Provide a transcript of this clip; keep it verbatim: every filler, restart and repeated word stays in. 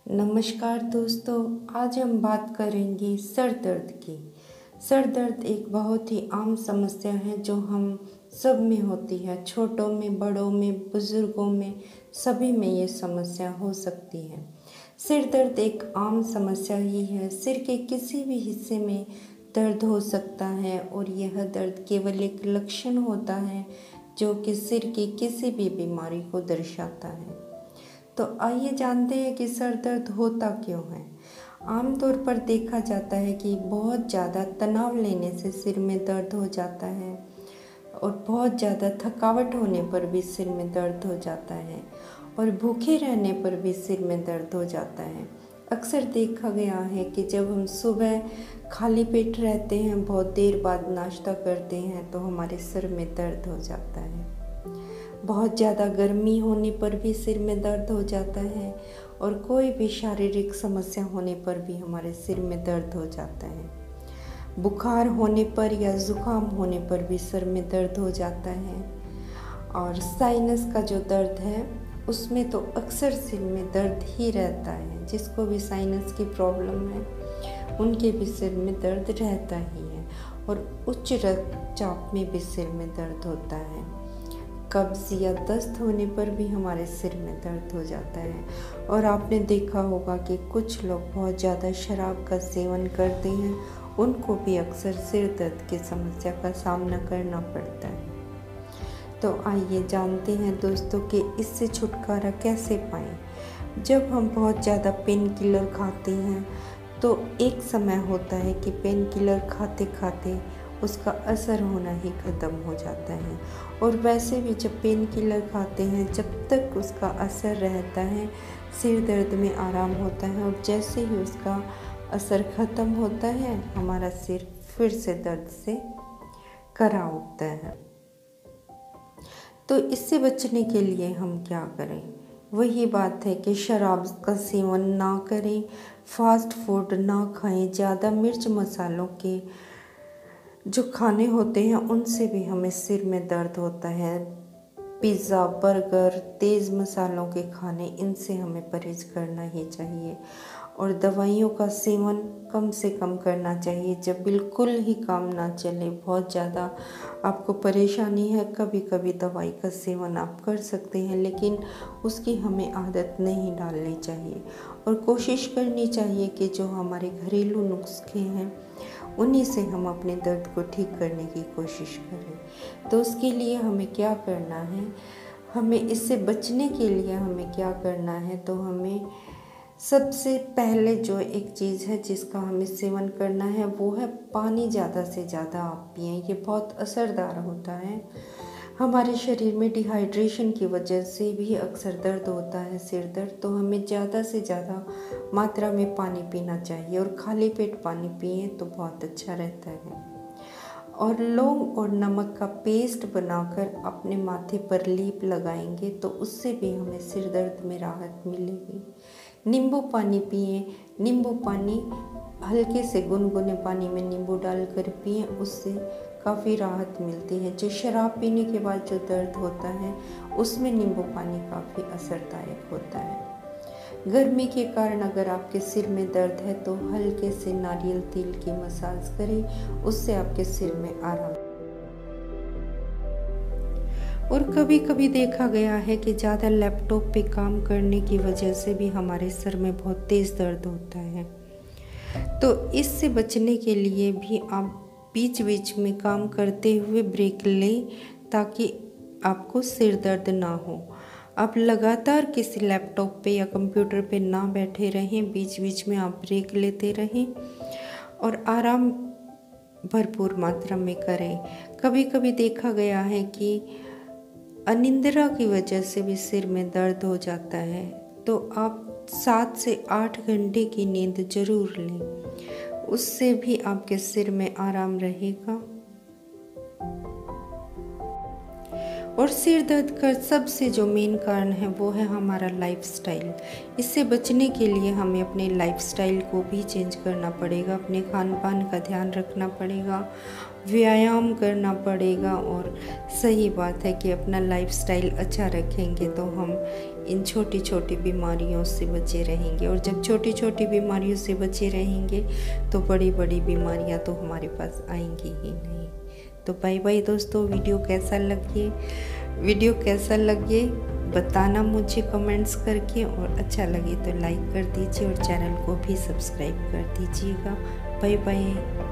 नमस्कार दोस्तों, आज हम बात करेंगे सर दर्द की। सर दर्द एक बहुत ही आम समस्या है जो हम सब में होती है। छोटों में, बड़ों में, बुज़ुर्गों में, सभी में ये समस्या हो सकती है। सिर दर्द एक आम समस्या ही है। सिर के किसी भी हिस्से में दर्द हो सकता है और यह दर्द केवल एक लक्षण होता है जो कि सिर की किसी भी बीमारी को दर्शाता है। तो आइए जानते हैं कि सर दर्द होता क्यों है। आमतौर पर देखा जाता है कि बहुत ज़्यादा तनाव लेने से सिर में दर्द हो जाता है और बहुत ज़्यादा थकावट होने पर भी सिर में दर्द हो जाता है और भूखे रहने पर भी सिर में दर्द हो जाता है। अक्सर देखा गया है कि जब हम सुबह खाली पेट रहते हैं, बहुत देर बाद नाश्ता करते हैं, तो हमारे सिर में दर्द हो जाता है। बहुत ज़्यादा गर्मी होने पर भी सिर में दर्द हो जाता है और कोई भी शारीरिक समस्या होने पर भी हमारे सिर में दर्द हो जाता है। बुखार होने पर या ज़ुकाम होने पर भी सिर में दर्द हो जाता है। और साइनस का जो दर्द है उसमें तो अक्सर सिर में दर्द ही रहता है। जिसको भी साइनस की प्रॉब्लम है उनके भी सिर में दर्द रहता ही है। और उच्च रक्तचाप में भी सिर में दर्द होता है। कब्ज़ या दस्त होने पर भी हमारे सिर में दर्द हो जाता है। और आपने देखा होगा कि कुछ लोग बहुत ज़्यादा शराब का सेवन करते हैं, उनको भी अक्सर सिर दर्द की समस्या का सामना करना पड़ता है। तो आइए जानते हैं दोस्तों कि इससे छुटकारा कैसे पाएं। जब हम बहुत ज़्यादा पेन किलर खाते हैं तो एक समय होता है कि पेन किलर खाते खाते उसका असर होना ही ख़त्म हो जाता है। और वैसे भी जब पेन किलर खाते हैं, जब तक उसका असर रहता है सिर दर्द में आराम होता है, और जैसे ही उसका असर ख़त्म होता है हमारा सिर फिर से दर्द से करा उठता है। तो इससे बचने के लिए हम क्या करें? वही बात है कि शराब का सेवन ना करें, फास्ट फूड ना खाएं, ज़्यादा मिर्च मसालों के जो खाने होते हैं उनसे भी हमें सिर में दर्द होता है। पिज़्ज़ा, बर्गर, तेज़ मसालों के खाने, इनसे हमें परहेज़ करना ही चाहिए। और दवाइयों का सेवन कम से कम करना चाहिए। जब बिल्कुल ही काम ना चले, बहुत ज़्यादा आपको परेशानी है, कभी कभी दवाई का सेवन आप कर सकते हैं, लेकिन उसकी हमें आदत नहीं डालनी चाहिए। और कोशिश करनी चाहिए कि जो हमारे घरेलू नुस्खे हैं उन्हीं से हम अपने दर्द को ठीक करने की कोशिश करें। तो उसके लिए हमें क्या करना है, हमें इससे बचने के लिए हमें क्या करना है, तो हमें सबसे पहले जो एक चीज़ है जिसका हमें सेवन करना है वो है पानी। ज़्यादा से ज़्यादा आप पिएं, ये बहुत असरदार होता है। हमारे शरीर में डिहाइड्रेशन की वजह से भी अक्सर दर्द होता है, सिर दर्द। तो हमें ज़्यादा से ज़्यादा मात्रा में पानी पीना चाहिए और खाली पेट पानी पिए तो बहुत अच्छा रहता है। और लौंग और नमक का पेस्ट बनाकर अपने माथे पर लेप लगाएंगे तो उससे भी हमें सिर दर्द में राहत मिलेगी। नींबू पानी पिए। नींबू पानी हल्के से गुनगुने पानी में नींबू डालकर पिए, उससे काफ़ी राहत मिलती है। जो शराब पीने के बाद जो दर्द होता है उसमें नींबू पानी काफ़ी असरदायक होता है। गर्मी के कारण अगर आपके सिर में दर्द है तो हल्के से नारियल तेल की मसाज करें, उससे आपके सिर में आराम। और कभी कभी देखा गया है कि ज़्यादा लैपटॉप पे काम करने की वजह से भी हमारे सर में बहुत तेज़ दर्द होता है। तो इससे बचने के लिए भी आप बीच बीच में काम करते हुए ब्रेक लें ताकि आपको सिर दर्द ना हो। आप लगातार किसी लैपटॉप पे या कंप्यूटर पे ना बैठे रहें, बीच बीच में आप ब्रेक लेते रहें और आराम भरपूर मात्रा में करें। कभी कभी देखा गया है कि अनिद्रा की वजह से भी सिर में दर्द हो जाता है, तो आप सात से आठ घंटे की नींद जरूर लें, उससे भी आपके सिर में आराम रहेगा। और सिर दर्द का सबसे जो मेन कारण है वो है हमारा लाइफस्टाइल। इससे बचने के लिए हमें अपने लाइफस्टाइल को भी चेंज करना पड़ेगा, अपने खान पान का ध्यान रखना पड़ेगा, व्यायाम करना पड़ेगा। और सही बात है कि अपना लाइफस्टाइल अच्छा रखेंगे तो हम इन छोटी छोटी बीमारियों से बचे रहेंगे। और जब छोटी छोटी बीमारियों से बचे रहेंगे तो बड़ी बड़ी बीमारियां तो हमारे पास आएंगी ही नहीं। तो बाय बाय दोस्तों, वीडियो कैसा लगे वीडियो कैसा लगे बताना मुझे कमेंट्स करके, और अच्छा लगे तो लाइक कर दीजिए और चैनल को भी सब्सक्राइब कर दीजिएगा। Bye bye.